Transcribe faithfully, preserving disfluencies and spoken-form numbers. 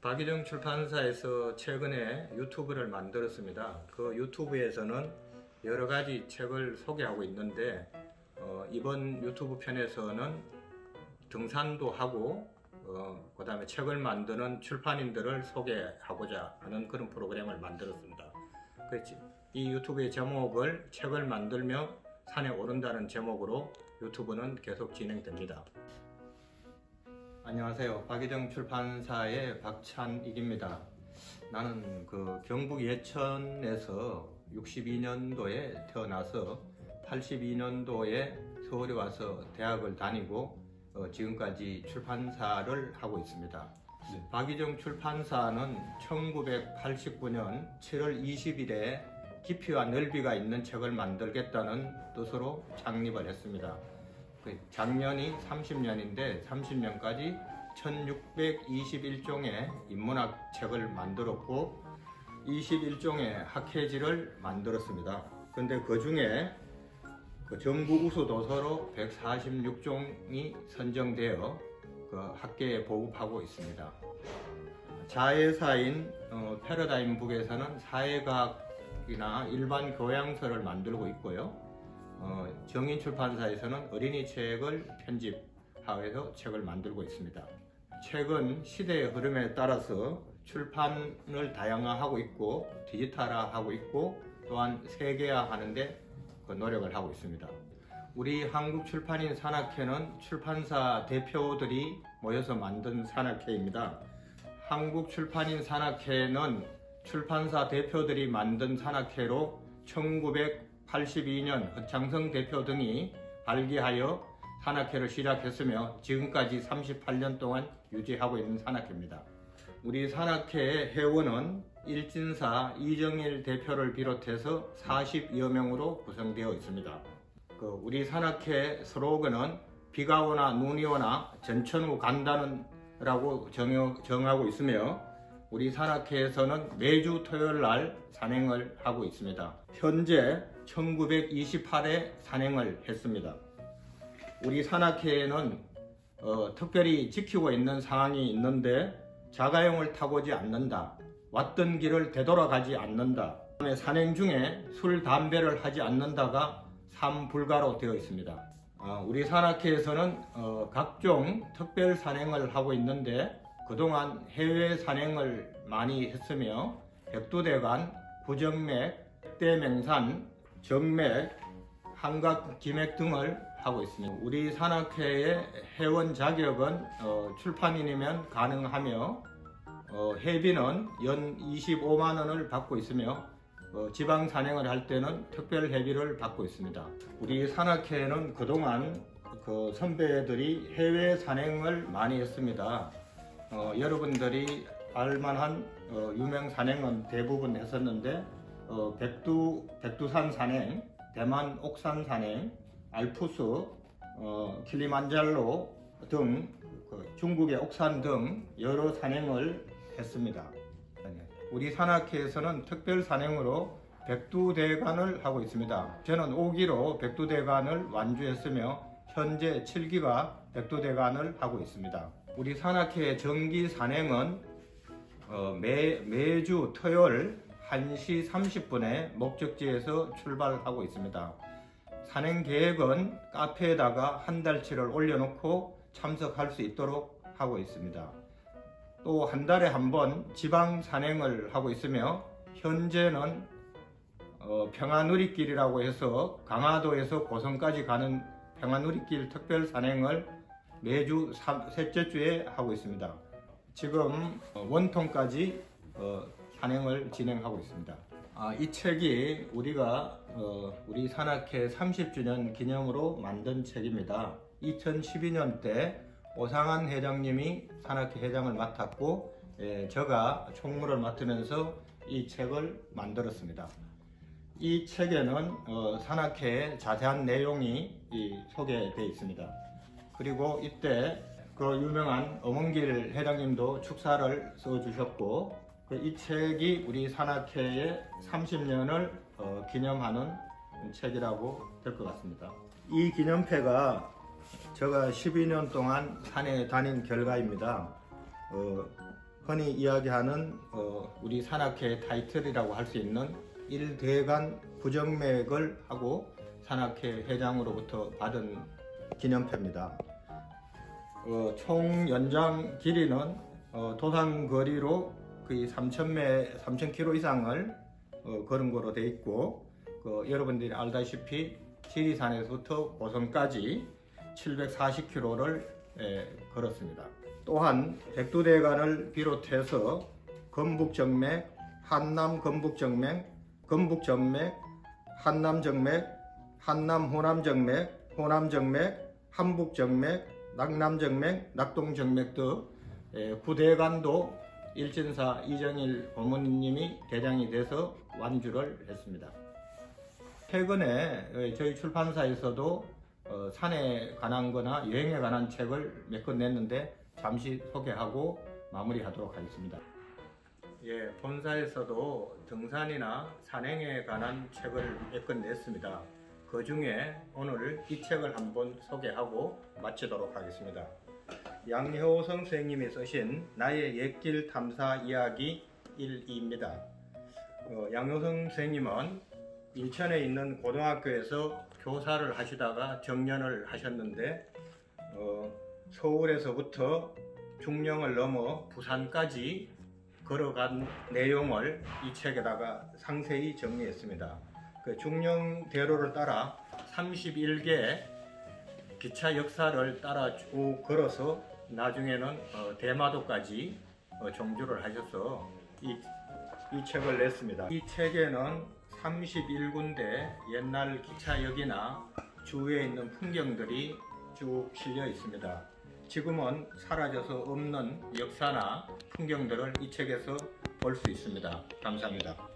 박이정 출판사에서 최근에 유튜브를 만들었습니다. 그 유튜브에서는 여러 가지 책을 소개하고 있는데 어, 이번 유튜브 편에서는 등산도 하고 어, 그 다음에 책을 만드는 출판인들을 소개하고자 하는 그런 프로그램을 만들었습니다. 그렇지. 이 유튜브의 제목을 책을 만들며 산에 오른다는 제목으로 유튜브는 계속 진행됩니다. 안녕하세요. 박이정 출판사의 박찬익입니다. 나는 그 경북 예천에서 육십이 년도에 태어나서 팔십이 년도에 서울에 와서 대학을 다니고 어, 지금까지 출판사를 하고 있습니다. 네. 박이정 출판사는 천구백팔십구 년 칠월 이십일에 깊이와 넓이가 있는 책을 만들겠다는 뜻으로 창립을 했습니다. 작년이 삼십 년인데 삼십 년까지 천육백이십일 종의 인문학 책을 만들었고 이십일 종의 학회지를 만들었습니다. 근데 그 중에 그 전국 우수 도서로 백사십육 종이 선정되어 그 학계에 보급하고 있습니다. 자회사인 어, 패러다임북에서는 사회과학이나 일반 교양서를 만들고 있고요. 어, 정인출판사에서는 어린이 책을 편집하여서 책을 만들고 있습니다. 책은 시대의 흐름에 따라서 출판을 다양화하고 있고 디지털화하고 있고 또한 세계화하는데 그 노력을 하고 있습니다. 우리 한국출판인 산악회는 출판사 대표들이 모여서 만든 산악회입니다. 한국출판인 산악회는 출판사 대표들이 만든 산악회로 천구백팔십이 년 허창성 대표 등이 발기하여 산악회를 시작했으며 지금까지 삼십팔 년 동안 유지하고 있는 산악회입니다. 우리 산악회의 회원은 일진사 이정일 대표를 비롯해서 사십여 명으로 구성되어 있습니다. 그 우리 산악회 슬로건은 비가 오나 눈이 오나 전천후 간다는 라고 정, 정하고 있으며 우리 산악회에서는 매주 토요일 날 산행을 하고 있습니다. 현재 천구백이십팔 회 산행을 했습니다. 우리 산악회에는 어, 특별히 지키고 있는 상황이 있는데 자가용을 타보지 않는다. 왔던 길을 되돌아가지 않는다. 산행 중에 술, 담배를 하지 않는다가 삼불가로 되어 있습니다. 어, 우리 산악회에서는 어, 각종 특별 산행을 하고 있는데 그동안 해외 산행을 많이 했으며 백두대간, 부정맥, 백대명산, 정맥, 한각기맥 등을 하고 있습니다. 우리 산악회의 회원 자격은 어, 출판인이면 가능하며 어, 회비는 연 이십오만 원을 받고 있으며 어, 지방 산행을 할 때는 특별 회비를 받고 있습니다. 우리 산악회는 그동안 그 선배들이 해외 산행을 많이 했습니다. 어, 여러분들이 알만한 어, 유명 산행은 대부분 했었는데 어, 백두, 백두산 산행, 대만 옥산 산행, 알프스, 어, 킬리만자로 등 그 중국의 옥산 등 여러 산행을 했습니다. 우리 산악회에서는 특별 산행으로 백두대간을 하고 있습니다. 저는 오 기로 백두대간을 완주했으며 현재 칠 기가 백두대간을 하고 있습니다. 우리 산악회 정기 산행은 어, 매, 매주 토요일 한 시 삼십 분에 목적지에서 출발하고 있습니다. 산행 계획은 카페에다가 한 달치를 올려놓고 참석할 수 있도록 하고 있습니다. 또 한 달에 한 번 지방 산행을 하고 있으며 현재는 어, 평화누리길이라고 해서 강화도에서 고성까지 가는 평화누리길 특별 산행을 매주 셋째 주에 하고 있습니다. 지금 원통까지 어, 산행을 진행하고 있습니다. 아, 이 책이 우리가 어, 우리 산악회 삼십 주년 기념으로 만든 책입니다. 이천십이 년 때 오상한 회장님이 산악회 회장을 맡았고 예, 제가 총무를 맡으면서 이 책을 만들었습니다. 이 책에는 어, 산악회의 자세한 내용이 이, 소개되어 있습니다. 그리고 이때 그 유명한 엄원길 회장님도 축사를 써주셨고 그 이 책이 우리 산악회의 삼십 년을 어, 기념하는 책이라고 될 것 같습니다. 이 기념패가 제가 십이 년 동안 산에 다닌 결과입니다. 어, 흔히 이야기하는 어, 우리 산악회 타이틀이라고 할 수 있는 일대간 부정맥을 하고 산악회 회장으로부터 받은 기념표입니다. 어, 총 연장 길이는 어, 도산거리로 거의 삼천 매, 삼천 킬로미터 이상을 어, 걸은 거로 되어 있고, 그, 여러분들이 알다시피 지리산에서부터 고성까지 칠백사십 킬로미터를 에, 걸었습니다. 또한 백두대간을 비롯해서 건북정맥, 한남-건북정맥, 건북정맥, 한남정맥, 한남-호남정맥, 호남정맥, 한북정맥, 낙남정맥, 낙동정맥 등 구대간도 일진사 이정일 고모님이 대장이 돼서 완주를 했습니다. 최근에 저희 출판사에서도 산에 관한 거나 여행에 관한 책을 몇 권 냈는데 잠시 소개하고 마무리하도록 하겠습니다. 예, 본사에서도 등산이나 산행에 관한 책을 몇 권 냈습니다. 그 중에 오늘 이 책을 한번 소개하고 마치도록 하겠습니다. 양효성 선생님이 쓰신 나의 옛길 탐사 이야기 일, 이입니다. 어, 양효성 선생님은 인천에 있는 고등학교에서 교사를 하시다가 정년을 하셨는데 어, 서울에서부터 중령을 넘어 부산까지 걸어간 내용을 이 책에다가 상세히 정리했습니다. 그 중령대로를 따라 삼십일 개 기차 역사를 따라 쭉 걸어서 나중에는 어, 대마도까지 어, 종주를 하셔서 이, 이 책을 냈습니다. 이 책에는 삼십일 군데 옛날 기차역이나 주위에 있는 풍경들이 쭉 실려 있습니다. 지금은 사라져서 없는 역사나 풍경들을 이 책에서 볼 수 있습니다. 감사합니다.